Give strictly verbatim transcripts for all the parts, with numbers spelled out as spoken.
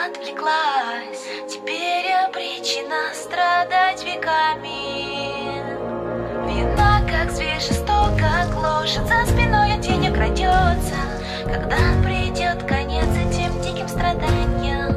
отвлеклась, теперь обречена страдать веками. Вина, как зверь, жесток, как лошадь, за спиной от тени крадется. Когда придет конец этим диким страданиям?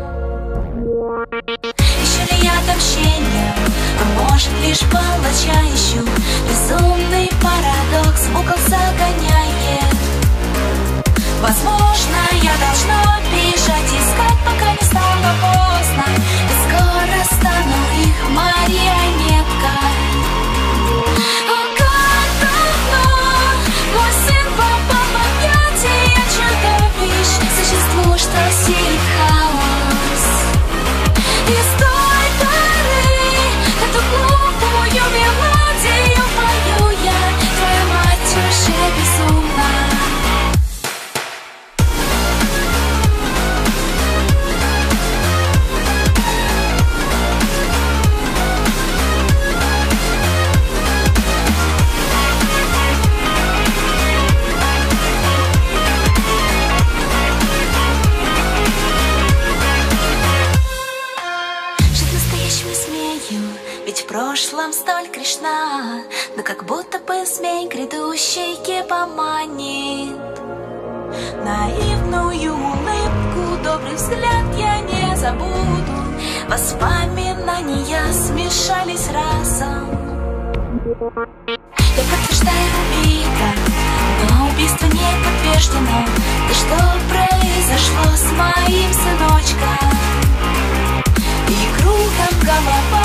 Ищу ли я отомщения, а может лишь палача ищу? Безумный парадокс в угол загоняет. Возможно, я должна бежать, искать, пока не стало поздно. И скоро стану их марионеткой. О, как давно мой сын попал в объятия чудовищ, существу, что сеет хаос. И с той поры эту глупую мелодию пою я. Твоя мать уже безумна. Ведь в прошлом столь грешна, но как будто бы змей грядущий поманит. Наивную улыбку, добрый взгляд я не забуду. Воспоминания смешались разом. Я подтверждаю убийца, но убийство не подтверждено. Да что произошло с моим сыночком? И кругом голова.